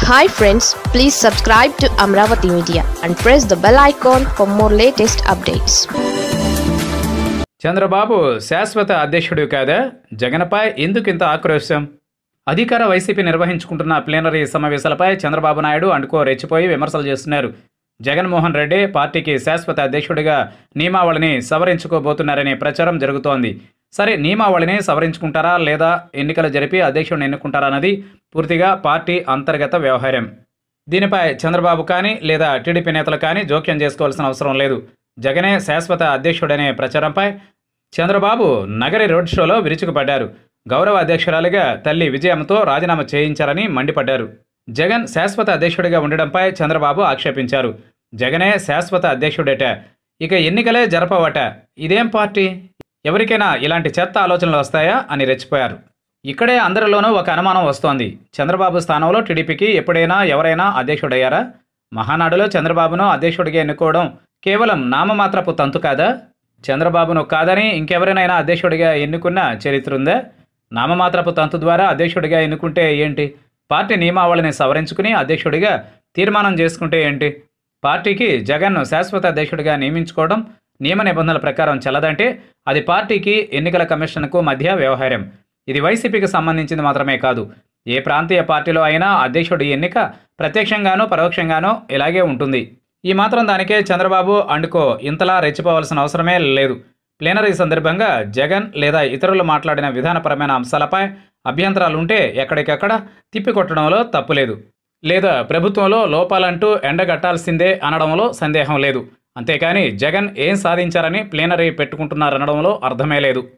Hi friends, please subscribe to Amaravathi Media and press the bell icon for more latest updates. Chandrababu శాశ్వత అధ్యక్షుడు కాదా? జగన్పై ఎందుకింత ఆక్రోశం? అధికార వైసీపీ నిర్వహించుకుంటున్న ప్లీనరీ సమావేశాలపై చంద్రబాబు నాయుడు అండుకో రెచ్చిపోయి విమర్శలు చేస్తున్నారు. జగన్మోహన్ రెడ్డి పార్టీకి శాశ్వత అధ్యక్షుడిగా నియమావళిని సవరించుకోబోతున్నారనే ప్రచారం జరుగుతోంది. సరే, నియమావళిని సవరించుకుంటారా లేదా ఎన్నికలు జరిపి అధ్యక్షుడిని ఎన్నుకుంటారా అన్నది పూర్తిగా పార్టీ అంతర్గత వ్యవహారం. దీనిపై చంద్రబాబు కానీ లేదా టీడీపీ నేతలు కానీ జోక్యం చేసుకోవాల్సిన అవసరం లేదు. జగనే శాశ్వత అధ్యక్షుడనే ప్రచారంపై చంద్రబాబు నగరి రోడ్ షోలో విరుచుకుపడ్డారు. గౌరవ అధ్యక్షురాలిగా తల్లి విజయంతో రాజీనామా చేయించారని మండిపడ్డారు. జగన్ శాశ్వత అధ్యక్షుడిగా ఉండడంపై చంద్రబాబు ఆక్షేపించారు. జగనే శాశ్వత అధ్యక్షుడట, ఇక ఎన్నికలే జరపవట. ఇదేం పార్టీ? ఎవరికైనా ఇలాంటి చెత్త ఆలోచనలు వస్తాయా అని రెచ్చిపోయారు. ఇక్కడే అందరిలోనూ ఒక అనుమానం వస్తోంది. చంద్రబాబు స్థానంలో టీడీపీకి ఎప్పుడైనా ఎవరైనా అధ్యక్షుడయ్యారా? మహానాడులో చంద్రబాబును అధ్యక్షుడిగా ఎన్నుకోవడం కేవలం నామమాత్రపు తంతు కాదా? చంద్రబాబును కాదని ఇంకెవరినైనా అధ్యక్షుడిగా ఎన్నుకున్న చరిత్ర ఉందా? నామమాత్రపు తంతు ద్వారా అధ్యక్షుడిగా ఎన్నుకుంటే ఏంటి? పార్టీ నియమావళిని సవరించుకుని అధ్యక్షుడిగా తీర్మానం చేసుకుంటే ఏంటి? పార్టీకి జగన్ను శాశ్వత అధ్యక్షుడిగా నియమించుకోవడం నియమ నిబంధనల ప్రకారం చెల్లదంటే అది పార్టీకి ఎన్నికల కమిషన్కు మధ్య వ్యవహారం. ఇది వైసీపీకి సంబంధించింది మాత్రమే కాదు, ఏ ప్రాంతీయ పార్టీలో అయినా అధ్యక్షుడి ఎన్నిక ప్రత్యక్షంగానో పరోక్షంగానో ఇలాగే ఉంటుంది. ఈ మాత్రం దానికే చంద్రబాబు అండుకో ఇంతలా రెచ్చిపోవాల్సిన అవసరమే లేదు. ప్లీనరీ సందర్భంగా జగన్ లేదా ఇతరులు మాట్లాడిన విధానపరమైన అంశాలపై అభ్యంతరాలుంటే ఎక్కడికక్కడ తిప్పికొట్టడంలో తప్పులేదు. లేదా ప్రభుత్వంలో లోపాలంటూ ఎండగట్టాల్సిందే అనడంలో సందేహం లేదు. అంతేకాని జగన్ ఏం సాధించారని ప్లీనరీ పెట్టుకుంటున్నారనడంలో అర్థమే లేదు.